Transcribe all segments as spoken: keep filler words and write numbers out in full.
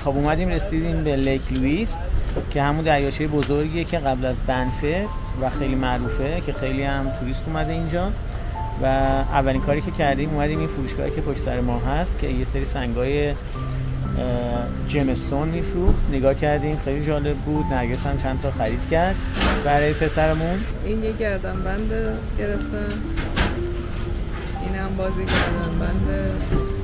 خب اومدیم رسیدیم به لیک لوئیس که همون دریاچه بزرگیه که قبل از بنفر و خیلی معروفه که خیلی هم توریست اومده اینجا. و اولین کاری که کردیم اومدیم این فروشگاهی که پشت سر ما هست که یه سری سنگای جمستون میفروخت نگاه کردیم، خیلی جالب بود. نرگس هم چند تا خرید کرد برای پسرمون. این یه گردنبند گرفتم، این هم بازی گردنبند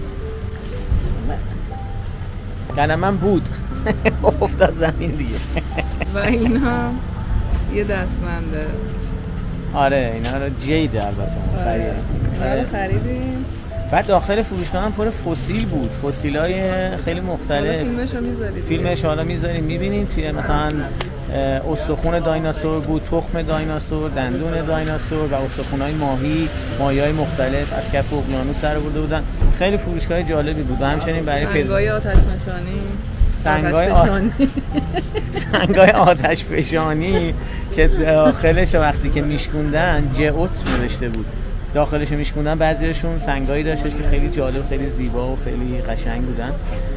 گردنبند بود افتاد زمین دیگه. و این هم یه دستبنده. آره اینا رو جیده البته خریدیم. آره خریدیم. بعد داخل فروشگاه هم پر فسیل بود، فسیلای خیلی مختلف. فیلمشو میذارید؟ فیلمش حالا میذاریم میبینید. توی مثلا استخون دایناسور بود، تخم دایناسور، دندون دایناسور و استخونای ماهی، ماهی‌های مختلف از کف اقیانوس در آورده بودن. خیلی فروشگاه جالبی بود و همچنین برای سنگای آتش نشانی، سنگای آتش سنگای آتش فشانی که داخلش وقتی که میشکوندن جئوت نوشته بود. داخلش میشکوندن بعضیشون سنگایی داشتش که خیلی جالب، خیلی زیبا و خیلی قشنگ بودن.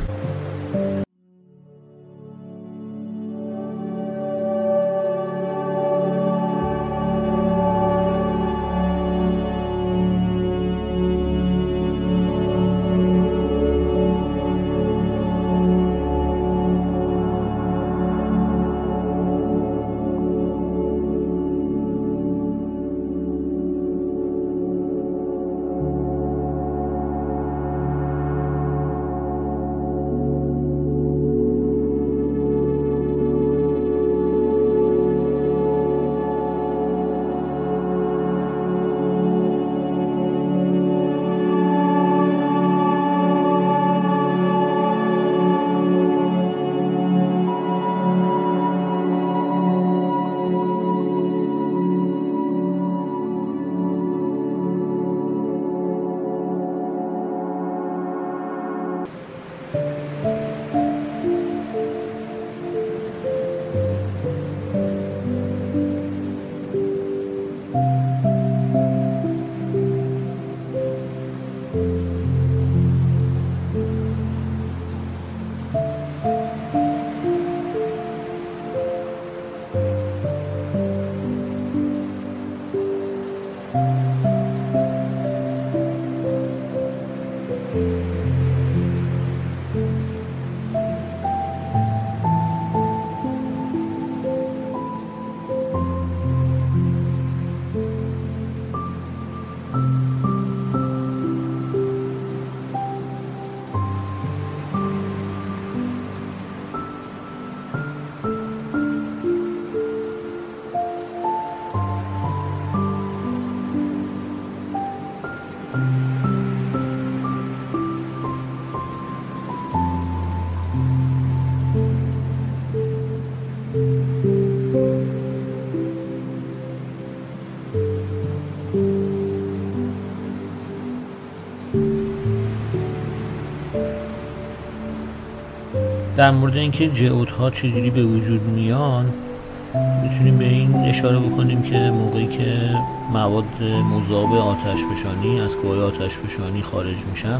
در مورد اینکه جئوت ها چجوری به وجود میان میتونیم به این اشاره بکنیم که موقعی که مواد مذاب آتش فشانی از کوههای آتش فشانی خارج میشن،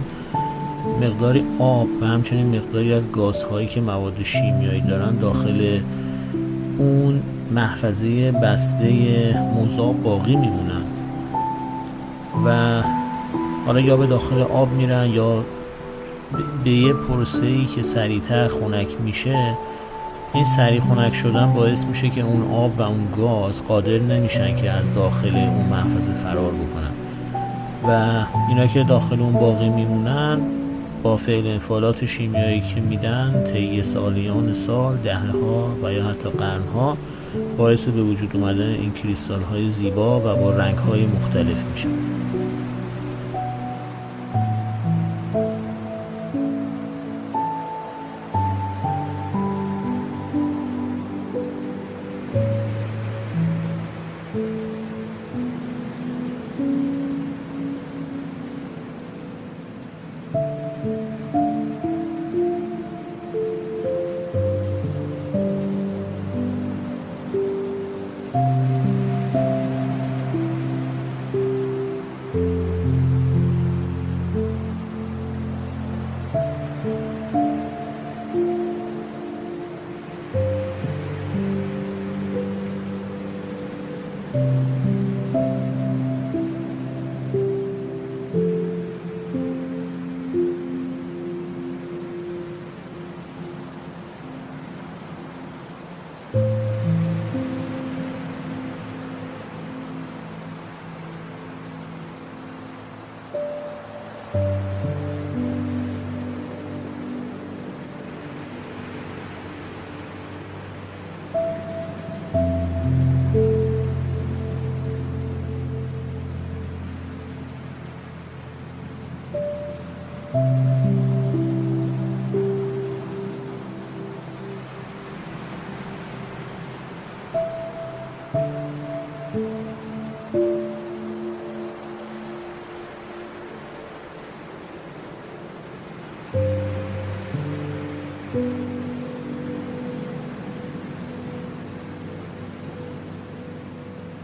مقداری آب و همچنین مقداری از گازهایی که مواد شیمیایی دارن داخل اون محفظه بسته مذاب باقی میمونن و حالا یا به داخل آب میرن یا به یه پروسه‌ای که سریعتر خنک میشه. این سریع خنک شدن باعث میشه که اون آب و اون گاز قادر نمیشن که از داخل اون محفظه فرار بکنن و اینا که داخل اون باقی میمونن با فعل انفعالات شیمیایی که میدن طی سالیان سال، دهه‌ها و یا حتی قرن‌ها باعث به وجود اومدن این کریستال‌های زیبا و با رنگ‌های مختلف میشه.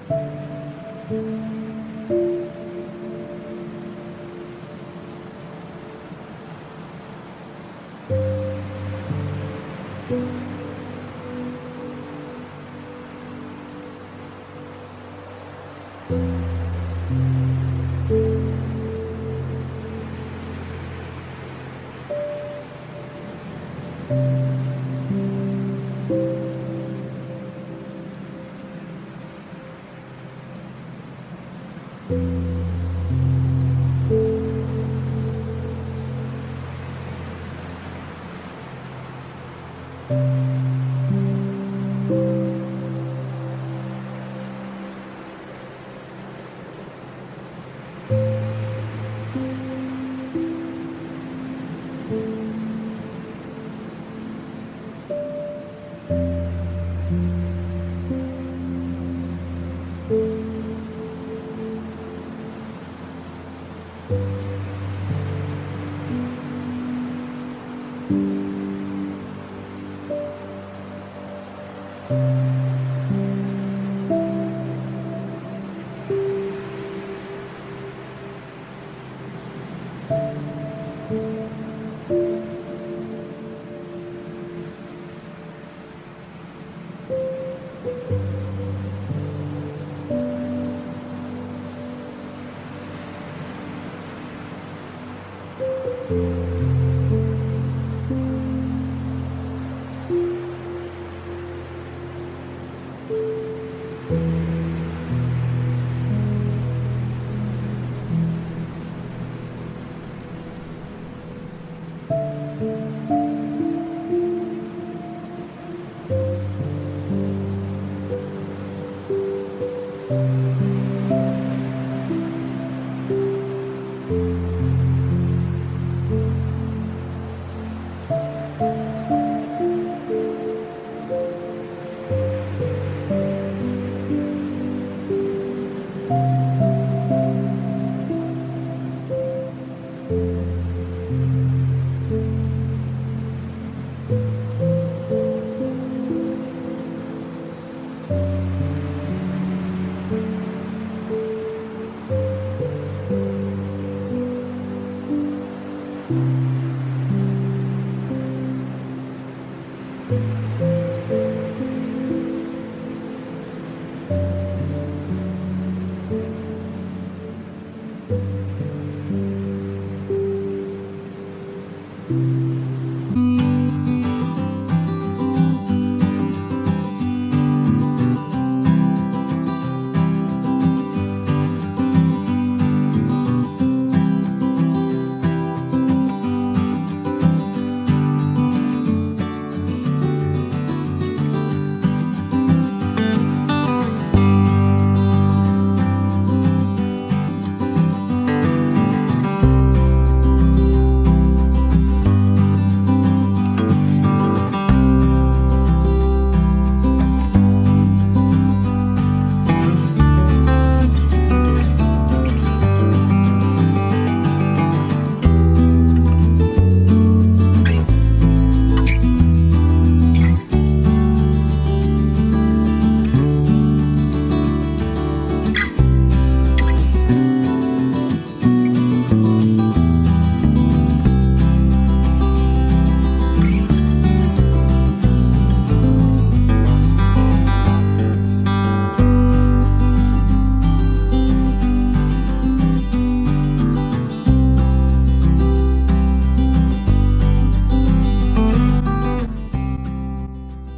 Thank you.